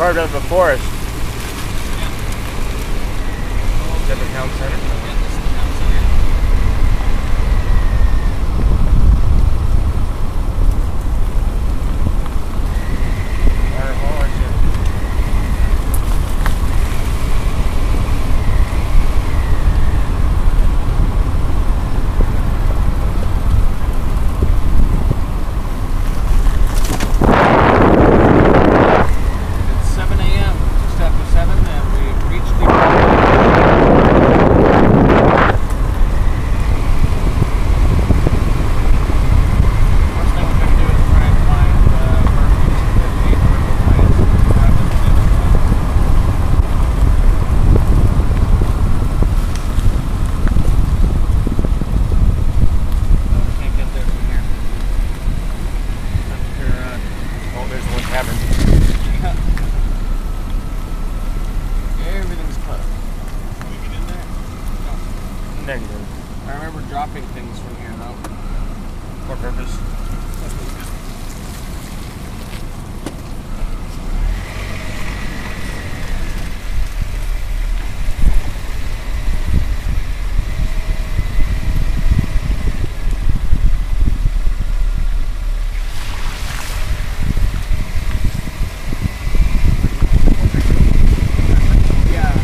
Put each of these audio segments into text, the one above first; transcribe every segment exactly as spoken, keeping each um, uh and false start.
carved out of a forest. Is that the town center? Yeah, this is the town center. Water hall, I see. It's seven A M just after seven, and we've reached the first thing we're going to do is try and find uh, Murphy's fifty-eight purple plants. No, we can't get there from here. After, uh, Oh, there's one tavern. everything's closed. Can we get in there? No. Negative. I remember dropping things from here though. For purpose. Yeah.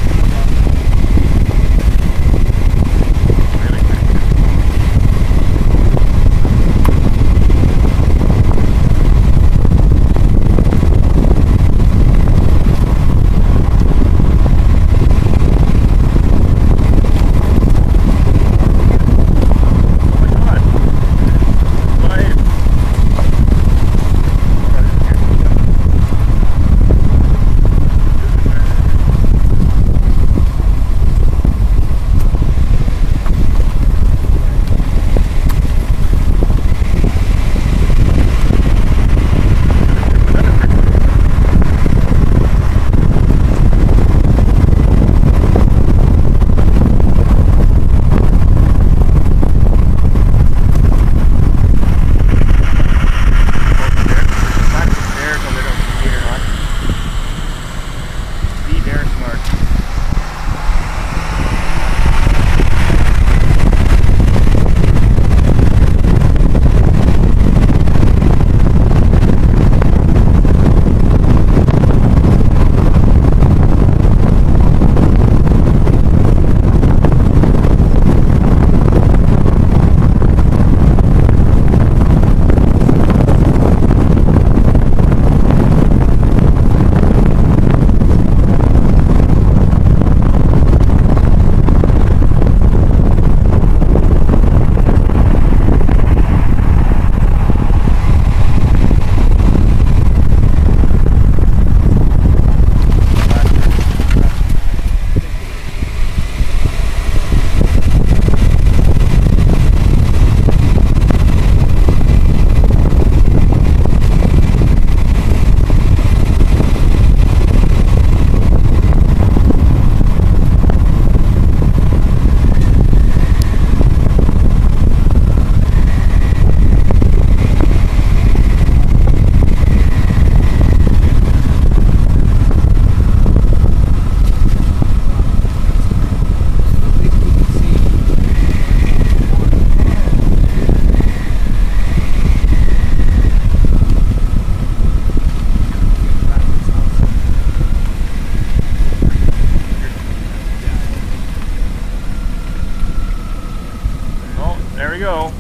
Go.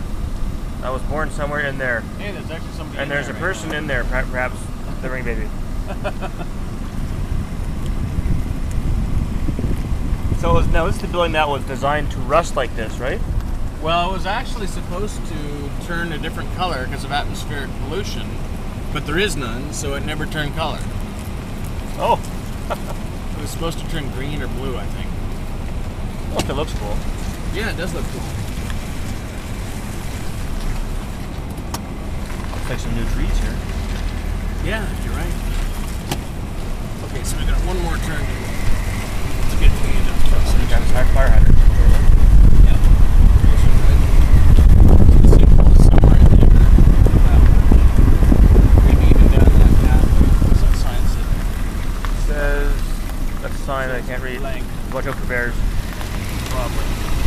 I was born somewhere in there. Hey, there's actually somebody And in there's there a right person now. in there, perhaps the ring baby. So it was, now this is the building that was designed to rust like this, right? Well, it was actually supposed to turn a different color because of atmospheric pollution, but there is none, so it never turned color. Oh. It was supposed to turn green or blue, I think. Look, it looks cool. Yeah, it does look cool. Looks like some new trees here. Yeah, you're right. Okay, so we got one more turn to get to the end of the truck. You got a fire hydrant. Yeah. Let's see if it's somewhere in there. Wow. Maybe even down that path. What's that sign say? a sign that I can't read. Blank. Watch out for bears. Probably.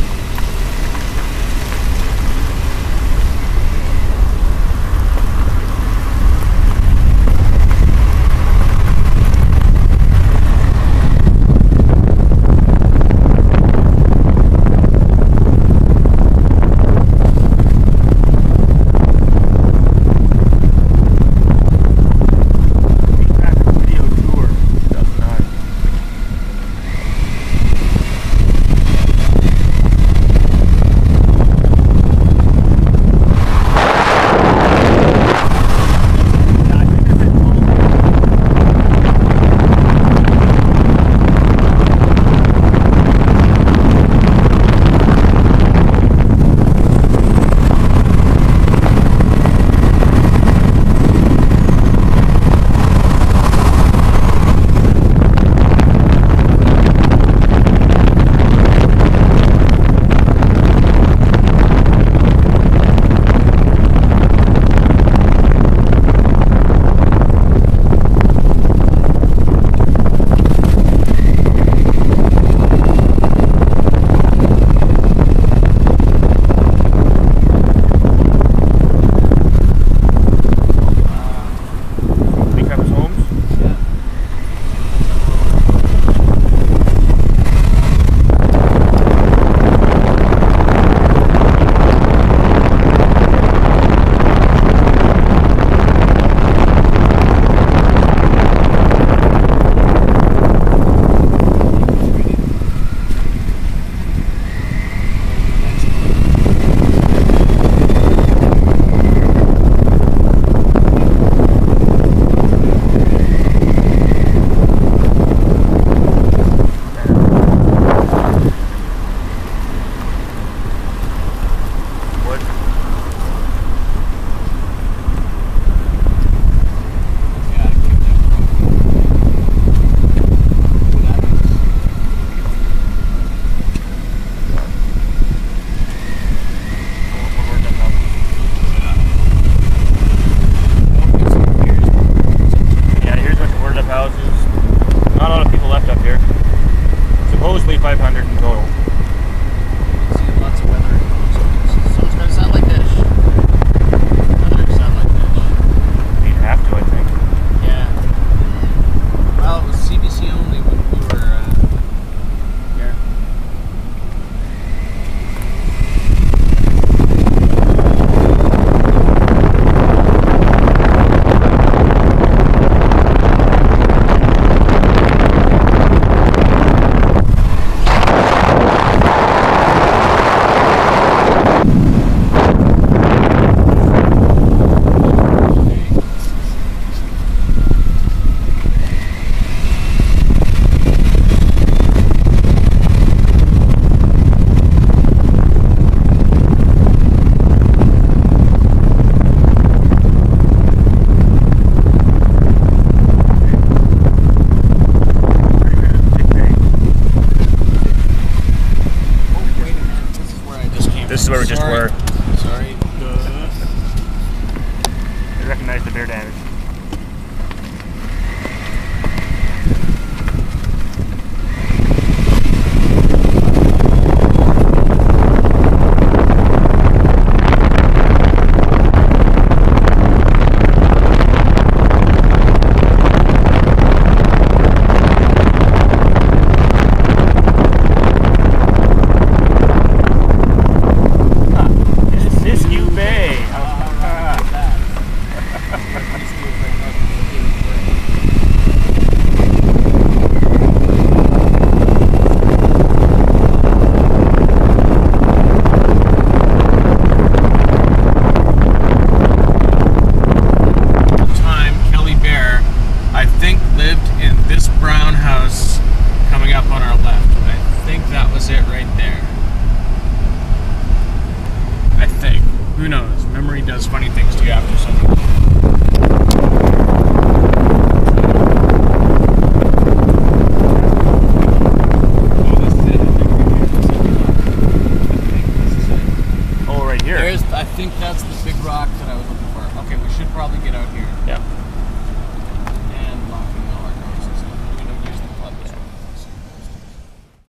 five hundred in total. See lots of weather. So it's going to sound like this. Weather sound like this. You'd have to, I think. Yeah. Well, it was C B C only when we were uh, here. This is where we just Sorry. were. Sorry. Uh, I recognize the bear damage. Who knows? Memory does funny things to you after something. Oh, right here. There's, I think that's the big rock that I was looking for. Okay, we should probably get out here. Yeah.